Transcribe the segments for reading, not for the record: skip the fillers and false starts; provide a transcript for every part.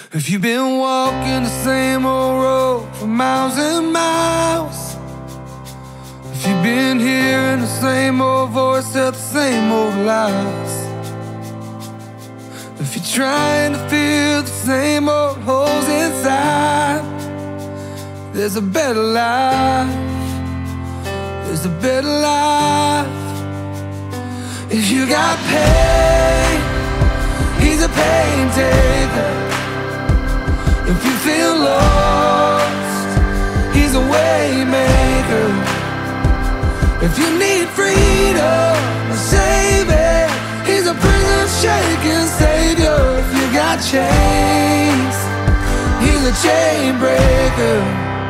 If you've been walking the same old road for miles and miles, if you've been hearing the same old voice tell the same old lies, if you're trying to fill the same old holes inside, there's a better life, there's a better life. If you got pain, he's a pain taker. If you feel lost, he's a way maker. If you need freedom, a savior, he's a prison shaking savior. If you got chains, he's a chain breaker.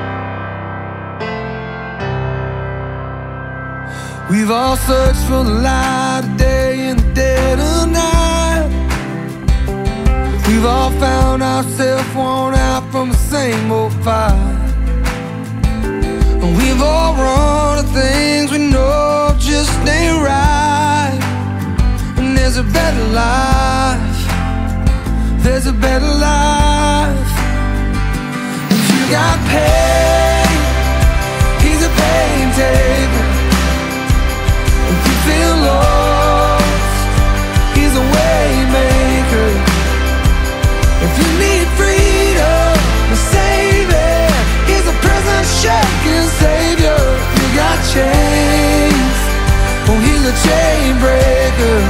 We've all searched for the light of day in the dead of night. We've all found ourselves worn out from the same old fight. And we've all run to things we know just ain't right. And there's a better life, there's a better life. If you got pain, he's a pain taker. If you feel lost, he's a way maker. If you need freedom, a savior, he's a prison shaking savior. If you got chains, oh, he's a chain breaker.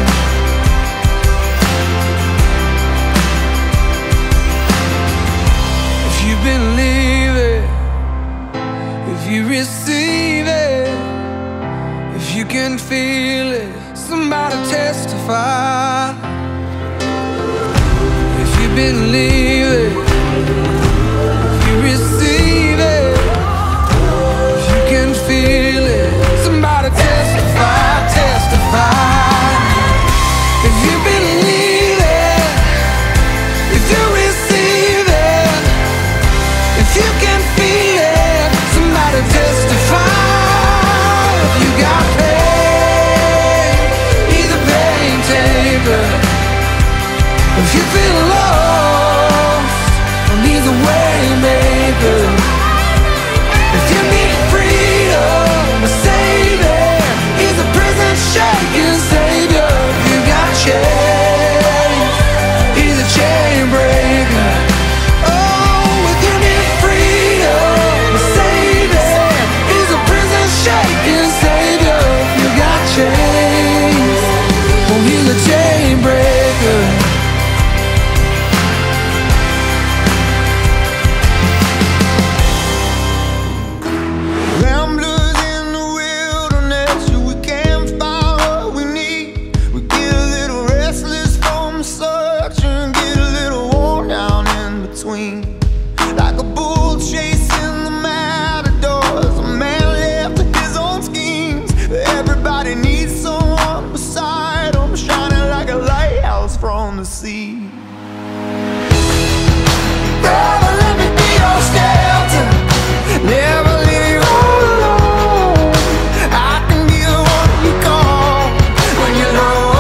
If you believe it, if you receive it, if you can feel it, somebody testify. If you believe it, if you receive it, if you can feel it, somebody testify, testify. If you believe it, if you receive it, if you can feel it, somebody testify. If you got pain, he's a pain taker. If you feel lost, well, he's a way maker. If you need freedom, a savior, he's a prison shaking savior. If you got chains, he's a chain breaker. Oh, if you need freedom, a savior, he's a prison shaking savior. If you got chains, well, he's a chain breaker. Like a bull chasing the matadors, a man left to his own schemes. Everybody needs someone beside him, shining like a lighthouse from the sea. Brother, let me be your shelter, never leave you all alone. I can be the one you call when you're low.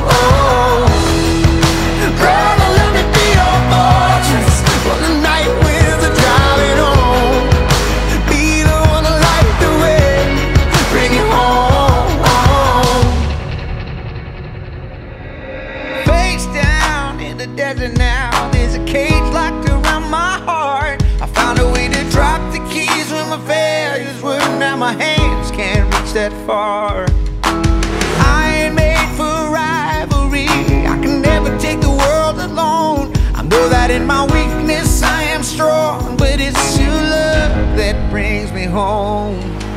Brother, let me be your fortress for the night winds are driving on. Be the one to light the way, bring it home. Face down in the desert now, there's a cage locked around my heart. I found a way to drop the keys when my failures were. Now my hands can't reach that far. I ain't made for rivalry, I can never take the world alone. I know that in my weakness I am strong, but it's your love that brings me home.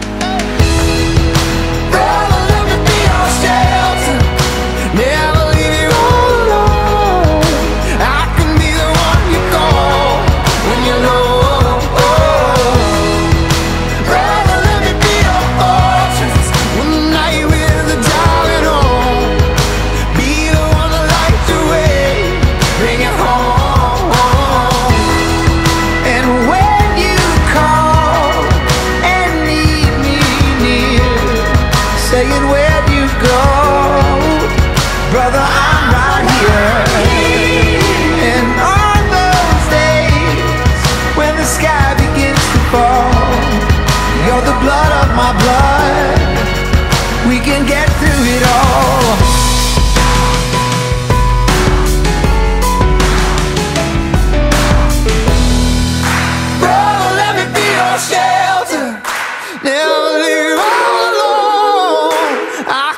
Brother, let me be your shelter, never leave you all alone. I can be the one you call when you're low. Brother, let me be your fortress when the night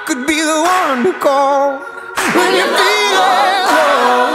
could be the one to call when you're feeling low.